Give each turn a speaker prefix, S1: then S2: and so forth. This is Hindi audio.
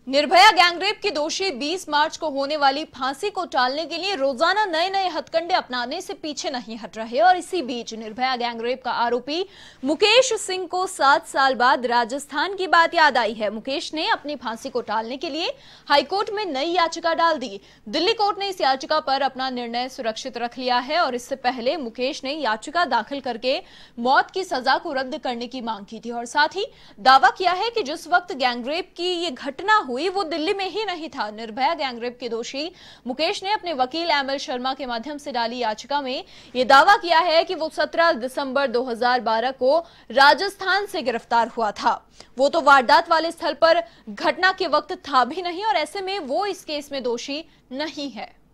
S1: निर्भया गैंगरेप के दोषी 20 मार्च को होने वाली फांसी को टालने के लिए रोजाना नए नए हथकंडे अपनाने से पीछे नहीं हट रहे और इसी बीच निर्भया गैंगरेप का आरोपी मुकेश सिंह को 7 साल बाद राजस्थान की बात याद आई है। मुकेश ने अपनी फांसी को टालने के लिए हाईकोर्ट में नई याचिका डाल दी। दिल्ली कोर्ट ने इस याचिका पर अपना निर्णय सुरक्षित रख लिया है और इससे पहले मुकेश ने याचिका दाखिल करके मौत की सजा को रद्द करने की मांग की थी और साथ ही दावा किया है कि जिस वक्त गैंगरेप की ये घटना हुई वो दिल्ली में ही नहीं था। निर्भया गैंगरेप के दोषी मुकेश ने अपने वकील एमएल शर्मा के माध्यम से डाली याचिका में यह दावा किया है कि वो 17 दिसंबर 2012 को राजस्थान से गिरफ्तार हुआ था। वो तो वारदात वाले स्थल पर घटना के वक्त था भी नहीं और ऐसे में वो इस केस में दोषी नहीं है।